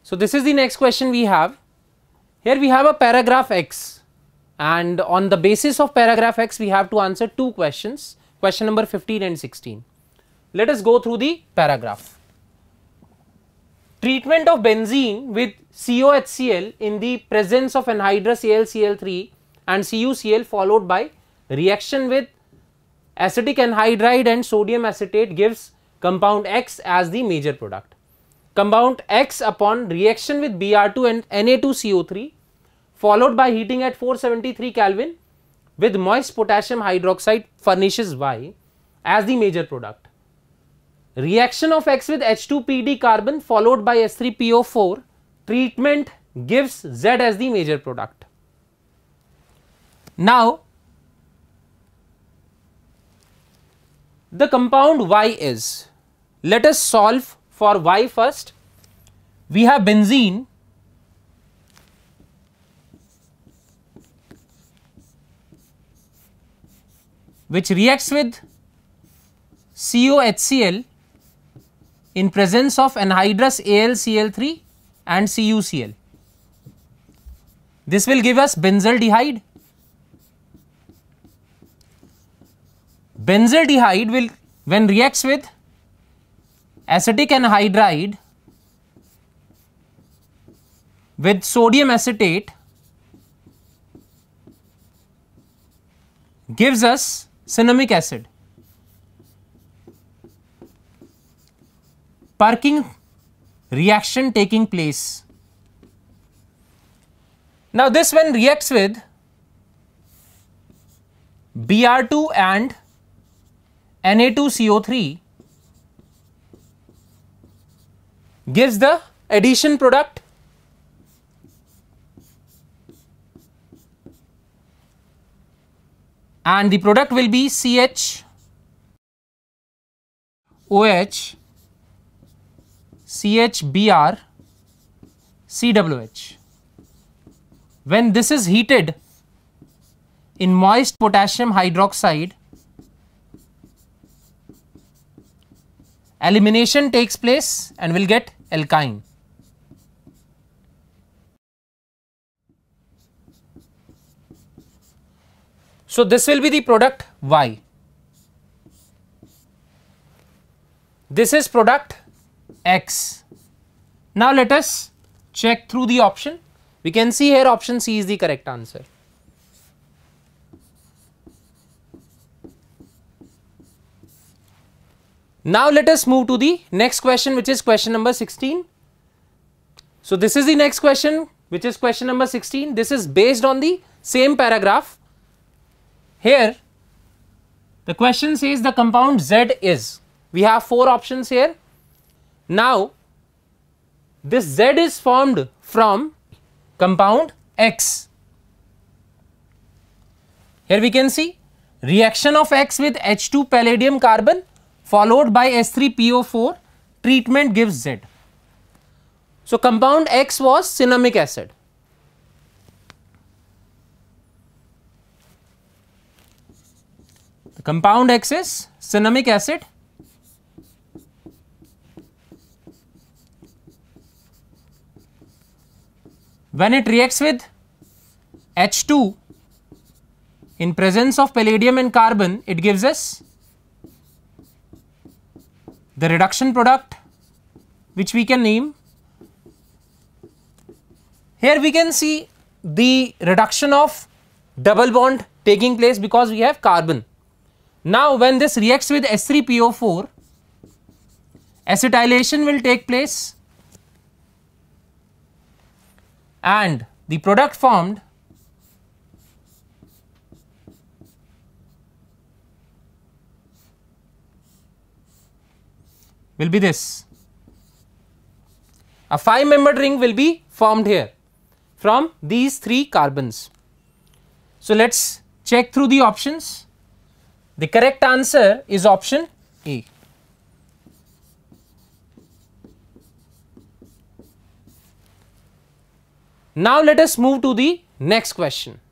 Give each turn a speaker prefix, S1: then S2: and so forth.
S1: So this is the next question we have. Here we have a paragraph X, and on the basis of paragraph X we have to answer two questions, question number 15 and 16. Let us go through the paragraph. Treatment of benzene with COHCl in the presence of anhydrous AlCl3 and CuCl followed by reaction with acetic anhydride and sodium acetate gives compound X as the major product. Compound X upon reaction with Br2 and Na2CO3 followed by heating at 473 Kelvin with moist potassium hydroxide furnishes Y as the major product. Reaction of X with H2PD carbon followed by S3PO4 treatment gives Z as the major product. Now, the compound Y is, let us solve for Y first. We have benzene which reacts with COHCl in presence of anhydrous AlCl3 and CuCl. This will give us benzaldehyde. Benzaldehyde will, when reacts with acetic anhydride with sodium acetate, gives us cinnamic acid. Perking reaction taking place. Now this when reacts with Br2 and Na2CO3 gives the addition product and the product will be CHOH CHBr CWH. When this is heated in moist potassium hydroxide, elimination takes place and will get alkyne. So this will be the product Y. This is product X. Now let us check through the option. We can see here option C is the correct answer. Now let us move to the next question, which is question number 16. So this is the next question, which is question number 16. This is based on the same paragraph. Here the question says the compound Z is, we have four options here. Now this Z is formed from compound X. Here we can see reaction of X with H2 palladium carbon followed by S3PO4 treatment gives Z. So compound X was cinnamic acid. The compound X is cinnamic acid. When it reacts with H2 in presence of palladium and carbon, it gives us the reduction product, which we can name. Here we can see the reduction of double bond taking place because we have carbon. Now when this reacts with S3PO4, acetylation will take place and the product formed will be this. A 5-membered ring will be formed here from these 3 carbons. So let's check through the options. The correct answer is option A. Now let us move to the next question.